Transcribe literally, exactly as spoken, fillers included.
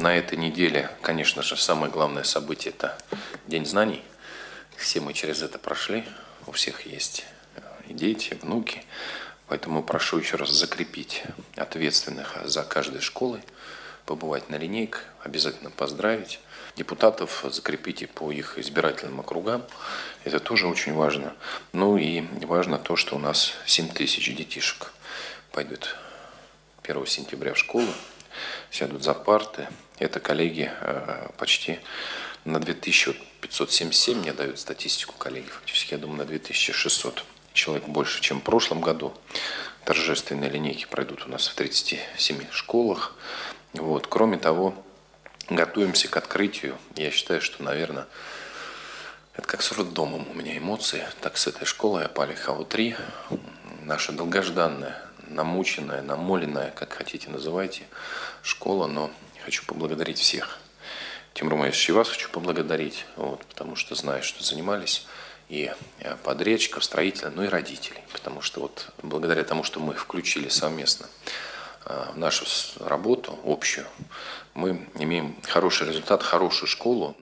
на этой неделе, конечно же, самое главное событие – это День знаний. Все мы через это прошли, у всех есть и дети, и внуки. Поэтому прошу еще раз закрепить ответственных за каждой школой, побывать на линейках, обязательно поздравить. Депутатов закрепите по их избирательным округам. Это тоже очень важно. Ну и важно то, что у нас семь тысяч детишек пойдут первого сентября в школу, сядут за парты. Это, коллеги, почти на две тысячи пятьсот семьдесят семь, мне дают статистику коллеги, фактически, я думаю, на две тысячи шестьсот человек больше, чем в прошлом году. Торжественные линейки пройдут у нас в тридцати семи школах. Вот. Кроме того, готовимся к открытию. Я считаю, что, наверное, это как с роддомом у меня эмоции, так с этой школой Апалихау три. Наша долгожданная, намученная, намоленная, как хотите называйте, школа. Но хочу поблагодарить всех. Тимур Маисович, и вас хочу поблагодарить, вот, потому что знаю, что занимались и подрядчиков, строителей, ну и родителей. Потому что вот благодаря тому, что мы включили совместно в нашу работу общую, мы имеем хороший результат, хорошую школу.